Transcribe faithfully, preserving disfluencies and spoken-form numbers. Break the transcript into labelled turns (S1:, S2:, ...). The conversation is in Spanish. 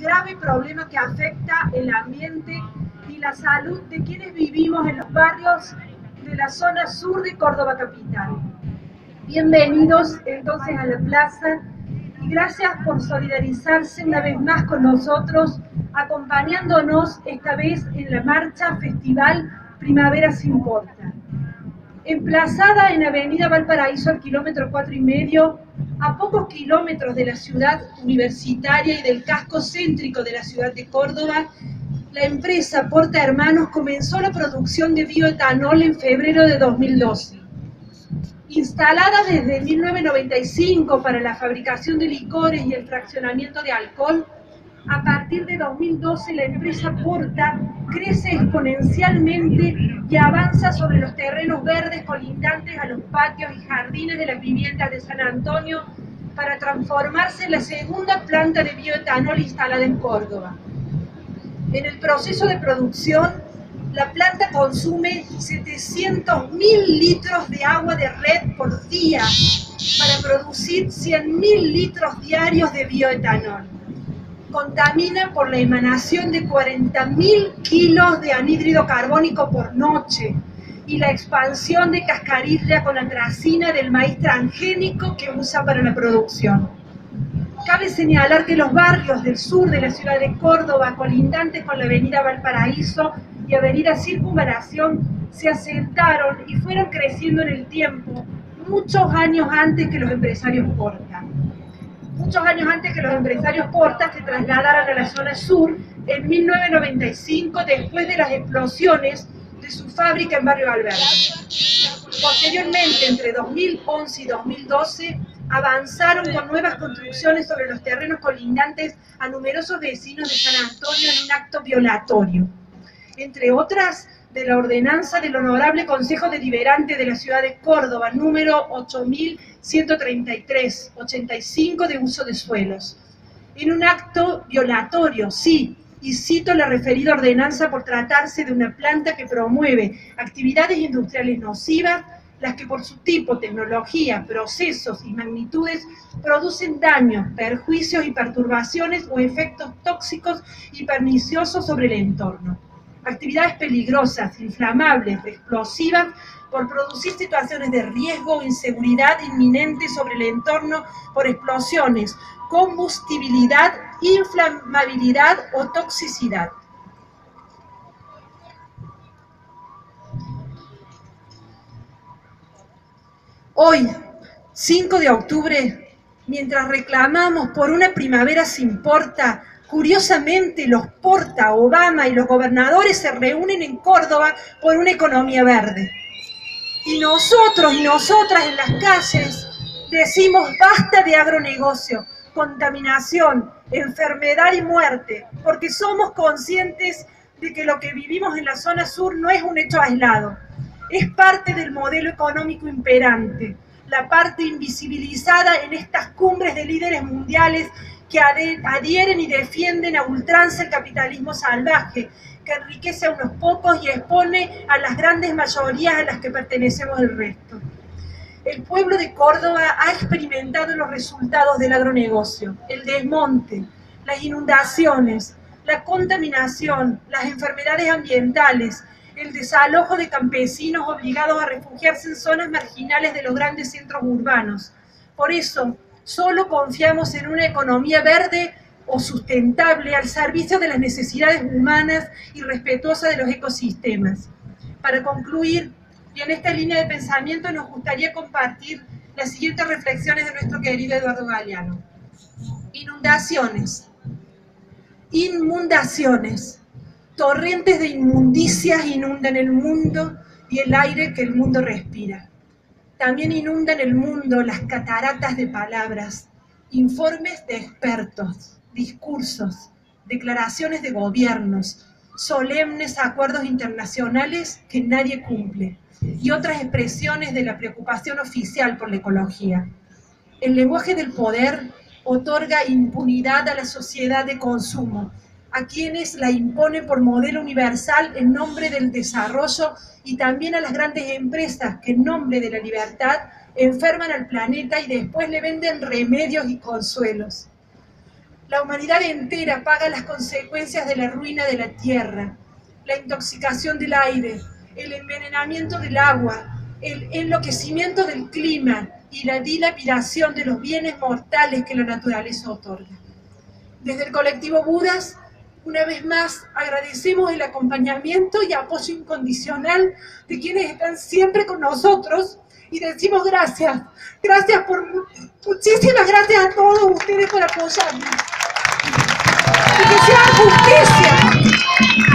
S1: grave problema que afecta el ambiente y la salud de quienes vivimos en los barrios de la zona sur de Córdoba capital. Bienvenidos entonces a la plaza y gracias por solidarizarse una vez más con nosotros, acompañándonos esta vez en la marcha Festival Primavera Se Importa. Emplazada en Avenida Valparaíso al kilómetro cuatro y medio, a pocos kilómetros de la ciudad universitaria y del casco céntrico de la ciudad de Córdoba, la empresa Porta Hermanos comenzó la producción de bioetanol en febrero de dos mil doce. Instalada desde mil novecientos noventa y cinco para la fabricación de licores y el fraccionamiento de alcohol, a partir de dos mil doce la empresa Porta crece exponencialmente y avanza sobre los terrenos verdes colindantes a los patios y jardines de las viviendas de San Antonio para transformarse en la segunda planta de bioetanol instalada en Córdoba. En el proceso de producción, la planta consume setecientos mil litros de agua de red por día para producir cien mil litros diarios de bioetanol. Contamina por la emanación de cuarenta mil kilos de anhídrido carbónico por noche y la expansión de cascarilla con atracina del maíz transgénico que usa para la producción. Cabe señalar que los barrios del sur de la ciudad de Córdoba, colindantes con la avenida Valparaíso y avenida Circunvalación, se asentaron y fueron creciendo en el tiempo muchos años antes que los empresarios Porta. Muchos años antes que los empresarios Porta se trasladaran a la zona sur en mil novecientos noventa y cinco, después de las explosiones de su fábrica en Barrio Alberdi. Posteriormente, entre dos mil once y dos mil doce, avanzaron con nuevas construcciones sobre los terrenos colindantes a numerosos vecinos de San Antonio en un acto violatorio, entre otras de la ordenanza del Honorable Consejo Deliberante de la Ciudad de Córdoba, número ocho mil ciento treinta y tres, ochenta y cinco, de uso de suelos. En un acto violatorio, sí, y cito la referida ordenanza por tratarse de una planta que promueve actividades industriales nocivas, las que por su tipo, tecnología, procesos y magnitudes producen daños, perjuicios y perturbaciones o efectos tóxicos y perniciosos sobre el entorno. Actividades peligrosas, inflamables, explosivas, por producir situaciones de riesgo o inseguridad inminente sobre el entorno por explosiones, combustibilidad, inflamabilidad o toxicidad. Hoy, cinco de octubre, mientras reclamamos por una primavera Se Importa, curiosamente los Porta, Obama y los gobernadores se reúnen en Córdoba por una economía verde. Y nosotros y nosotras en las calles decimos basta de agronegocio, contaminación, enfermedad y muerte, porque somos conscientes de que lo que vivimos en la zona sur no es un hecho aislado. Es parte del modelo económico imperante, la parte invisibilizada en estas cumbres de líderes mundiales que adhieren y defienden a ultranza el capitalismo salvaje, que enriquece a unos pocos y expone a las grandes mayorías a las que pertenecemos el resto. El pueblo de Córdoba ha experimentado los resultados del agronegocio, el desmonte, las inundaciones, la contaminación, las enfermedades ambientales, el desalojo de campesinos obligados a refugiarse en zonas marginales de los grandes centros urbanos. Por eso, solo confiamos en una economía verde o sustentable al servicio de las necesidades humanas y respetuosa de los ecosistemas. Para concluir, y en esta línea de pensamiento nos gustaría compartir las siguientes reflexiones de nuestro querido Eduardo Galeano. Inundaciones. Inundaciones. Torrentes de inmundicias inundan el mundo y el aire que el mundo respira. También inundan el mundo las cataratas de palabras, informes de expertos, discursos, declaraciones de gobiernos, solemnes acuerdos internacionales que nadie cumple y otras expresiones de la preocupación oficial por la ecología. El lenguaje del poder otorga impunidad a la sociedad de consumo, a quienes la imponen por modelo universal en nombre del desarrollo y también a las grandes empresas que en nombre de la libertad enferman al planeta y después le venden remedios y consuelos. La humanidad entera paga las consecuencias de la ruina de la tierra, la intoxicación del aire, el envenenamiento del agua, el enloquecimiento del clima y la dilapidación de los bienes mortales que la naturaleza otorga. Desde el colectivo Budas, una vez más agradecemos el acompañamiento y apoyo incondicional de quienes están siempre con nosotros y decimos gracias, gracias por, muchísimas gracias a todos ustedes por apoyarnos. Y que sea justicia.